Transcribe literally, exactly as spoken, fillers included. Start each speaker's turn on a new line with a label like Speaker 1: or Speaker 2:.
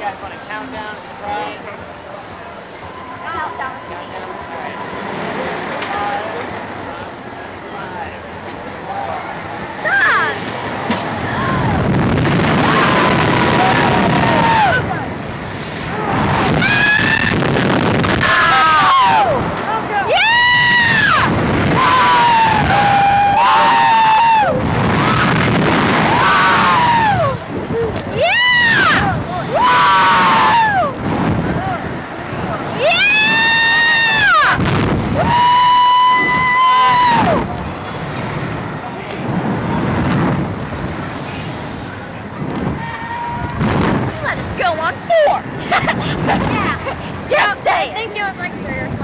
Speaker 1: guys want a countdown, a surprise?
Speaker 2: Countdown.
Speaker 1: Countdown, alright. Five, five.
Speaker 2: Stop! Let us go on four! Yeah! Just say it! I think it was like three or something.